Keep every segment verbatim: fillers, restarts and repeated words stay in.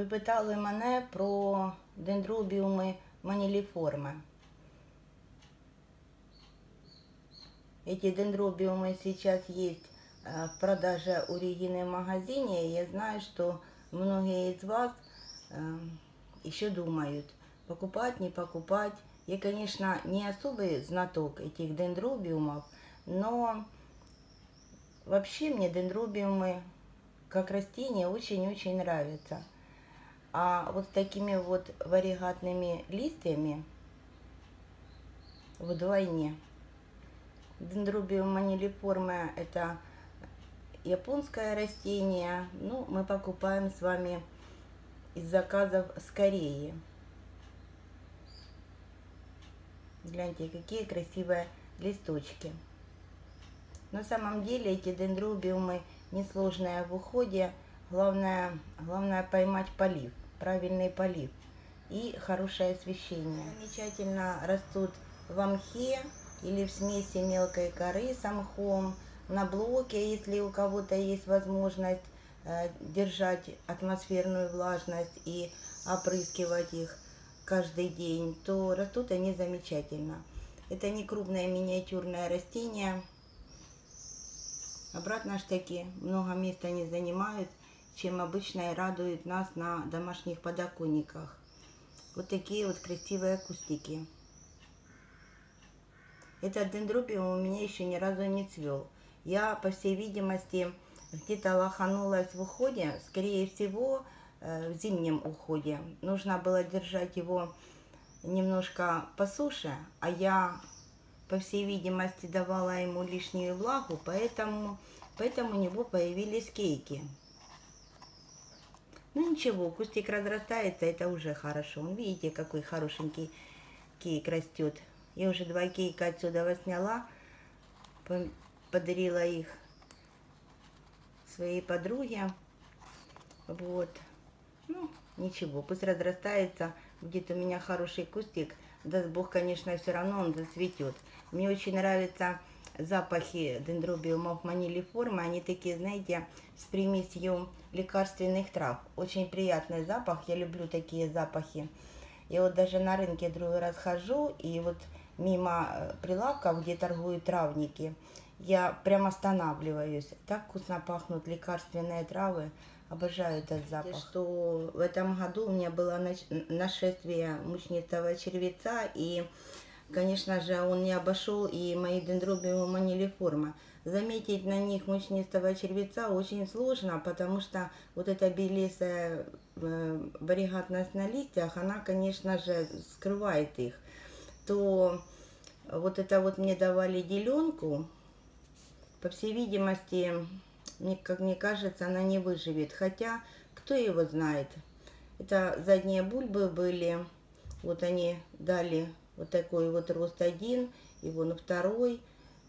питали мене про дендробиумы манилиформы. Эти дендробиумы сейчас есть в продаже у Регины в магазине. Я знаю, что многие из вас еще думают, покупать, не покупать. Я, конечно, не особый знаток этих дендробиумов, но вообще мне дендробиумы как растения очень-очень нравятся. А вот с такими вот варигатными листьями вдвойне. Дендробиум манилиформы — это японское растение. Ну, мы покупаем с вами из заказов с Кореи. Гляньте, какие красивые листочки. На самом деле эти дендробиумы несложные в уходе. Главное, главное поймать полив, правильный полив и хорошее освещение. Замечательно растут в мхе или в смеси мелкой коры с мхом, на блоке, если у кого-то есть возможность э, держать атмосферную влажность и опрыскивать их каждый день, то растут они замечательно. Это не крупное миниатюрное растение. Обратно штыки много места не занимают, чем обычно и радуют нас на домашних подоконниках. Вот такие вот красивые кустики. Этот дендробиум у меня еще ни разу не цвел. Я, по всей видимости, где-то лоханулась в уходе, скорее всего, в зимнем уходе. Нужно было держать его немножко по суше, а я, по всей видимости, давала ему лишнюю влагу, поэтому, поэтому у него появились кейки. Ну ничего, кустик разрастается, это уже хорошо. Видите, какой хорошенький кейк растет. Я уже два кейка отсюда сняла, подарила их своей подруге. Вот. Ну, ничего, пусть разрастается. Где-то у меня хороший кустик. Даст Бог, конечно, все равно он зацветет. Мне очень нравятся запахи дендробиумов манилиформы. Они такие, знаете, с примесью лекарственных трав. Очень приятный запах. Я люблю такие запахи. Я вот даже на рынке другой раз хожу, и вот мимо прилавков, где торгуют травники, я прям останавливаюсь. Так вкусно пахнут лекарственные травы. Обожаю этот запах. Что в этом году у меня было нашествие мучнистого червеца, и, конечно же, он не обошел и мои дендробиумы манилиформы. Заметить на них мучнистого червеца очень сложно, потому что вот эта белесая варигатность на листьях, она, конечно же, скрывает их. То вот это вот мне давали деленку, по всей видимости, мне, как мне кажется, она не выживет. Хотя, кто его знает. Это задние бульбы были. Вот они дали вот такой вот рост один. И вон второй.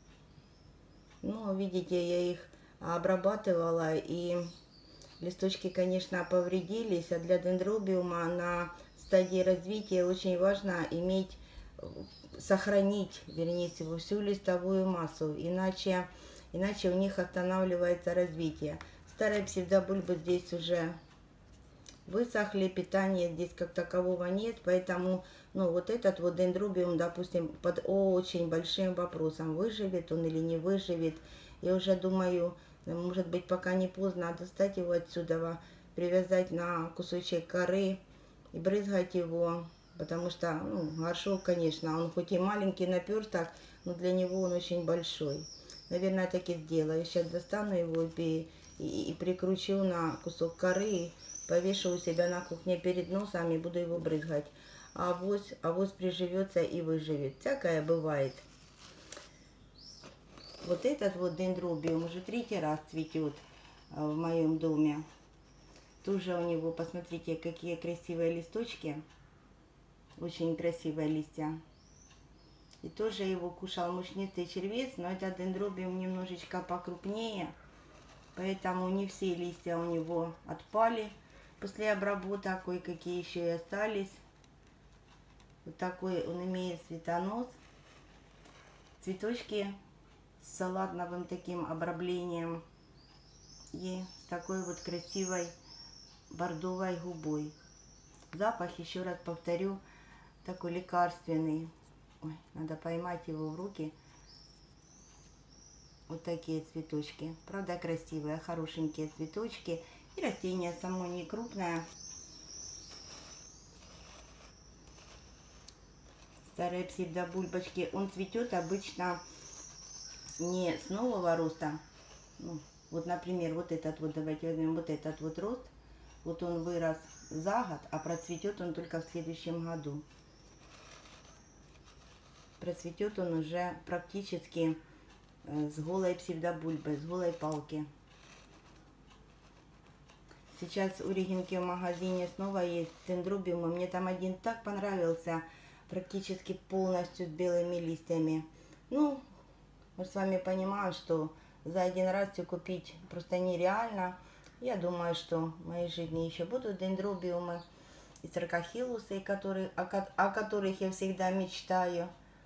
Ну, видите, я их обрабатывала. И листочки, конечно, повредились. А для дендробиума на стадии развития очень важно иметь, сохранить, вернее всего, всю листовую массу. Иначе... Иначе у них останавливается развитие. Старые псевдобульбы здесь уже высохли, питания здесь как такового нет, поэтому, ну, вот этот вот дендробиум, допустим, под очень большим вопросом, выживет он или не выживет. Я уже думаю, может быть, пока не поздно достать его отсюда, привязать на кусочек коры и брызгать его, потому что, ну, горшок, конечно, он хоть и маленький наперсток, но для него он очень большой. Наверное, так и сделаю. Сейчас достану его и, и, и прикручу на кусок коры, повешу у себя на кухне перед носом и буду его брызгать. А авось, авось приживется и выживет. Всякое бывает. Вот этот вот дендробиум уже третий раз цветет в моем доме. Тоже у него, посмотрите, какие красивые листочки. Очень красивые листья. И тоже его кушал мучнистый червец, но этот дендробиум немножечко покрупнее, поэтому не все листья у него отпали после обработок, кое-какие еще и остались. Вот такой он имеет цветонос, цветочки с салатновым таким обрамлением и с такой вот красивой бордовой губой. Запах, еще раз повторю, такой лекарственный. Ой, надо поймать его в руки. Вот такие цветочки. Правда, красивые, хорошенькие цветочки. И растение само не крупное. Старые псевдобульбочки. Он цветет обычно не с нового роста. Ну, вот, например, вот этот вот, давайте возьмем вот этот вот рост. Вот он вырос за год, а процветет он только в следующем году. Процветет он уже практически с голой псевдобульбой, с голой палки. Сейчас у Регинки в магазине снова есть дендробиумы. Мне там один так понравился, практически полностью с белыми листьями. Ну, мы с вами понимаем, что за один раз все купить просто нереально. Я думаю, что в моей жизни еще будут дендробиумы и циркохилусы, которые, о, о которых я всегда мечтаю.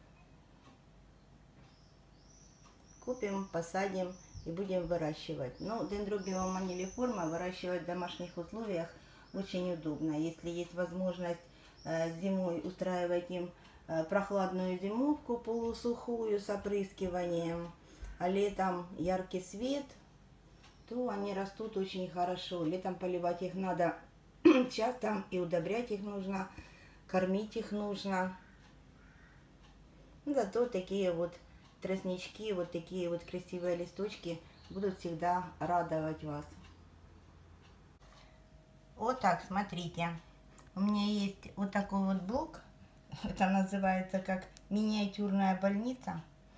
Купим, посадим и будем выращивать. Но дендробиум манилиформа выращивать в домашних условиях очень удобно. Если есть возможность э, зимой устраивать им э, прохладную зимовку полусухую с опрыскиванием, а летом яркий свет, то они растут очень хорошо. Летом поливать их надо часто и удобрять их нужно, кормить их нужно. Зато такие вот тростнички, вот такие вот красивые листочки будут всегда радовать вас. Вот так, смотрите. У меня есть вот такой вот блок. Это называется как миниатюрная больница.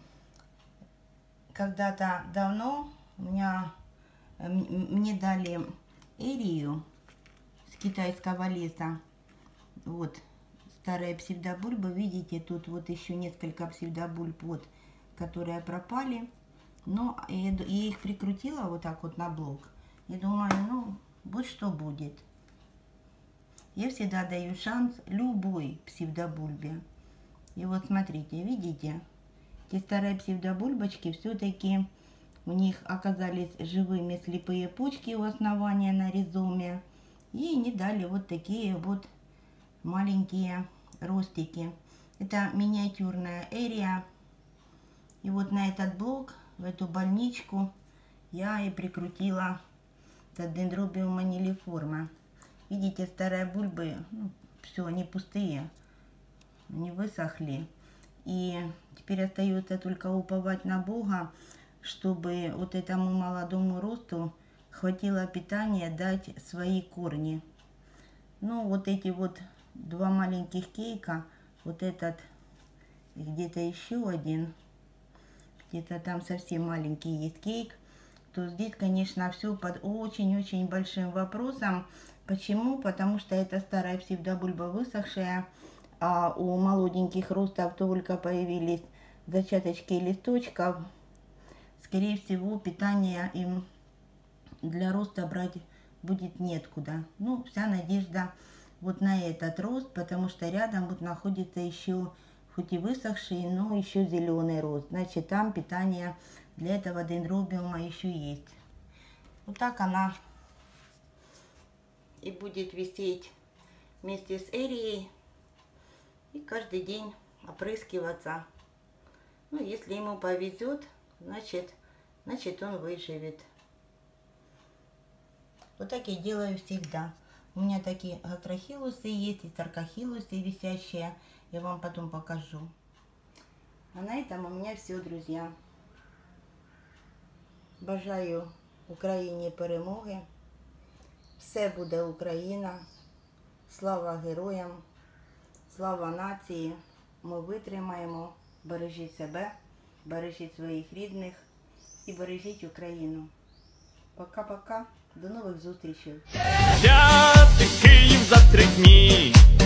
Когда-то давно у меня, мне дали эрию с китайского леса. Вот старые псевдобульбы. Видите, тут вот еще несколько псевдобульб, вот, которые пропали. Но я, я их прикрутила вот так вот на блок. И думаю, ну, будь что будет. Я всегда даю шанс любой псевдобульбе. И вот смотрите, видите, те старые псевдобульбочки все-таки у них оказались живыми слепые почки у основания на ризоме. И они дали вот такие вот маленькие ростики. Это миниатюрная эрия. И вот на этот блок, в эту больничку, я и прикрутила этот дендробиум манилиформа. Видите, старые бульбы, ну, все, они пустые, они высохли. И теперь остается только уповать на Бога, чтобы вот этому молодому росту хватило питания дать свои корни. Ну, вот эти вот два маленьких кейка, вот этот и где-то еще один, где-то там совсем маленький есть кейк, то здесь, конечно, все под очень-очень большим вопросом. Почему? Потому что это старая псевдобульба высохшая, а у молоденьких ростов только появились зачаточки листочков. Скорее всего, питания им для роста брать будет неоткуда. Ну, вся надежда вот на этот рост, потому что рядом вот находится еще, хоть и высохший, но еще зеленый рост. Значит, там питание для этого дендробиума еще есть. Вот так она и будет висеть вместе с эрией и каждый день опрыскиваться. Ну, если ему повезет, значит, значит он выживет. Вот так я делаю всегда. У меня такие гастрохилусы есть и циркохилусы висящие. Я вам потом покажу. А на этом у меня все, друзья. Бажаю Україні перемоги. Все буде Україна. Слава героям. Слава нації. Ми витримаємо. Бережіть себе, бережіть своїх рідних і бережіть Україну. Пока-пока. До нових зустрічей. Взяти Київ за три дні.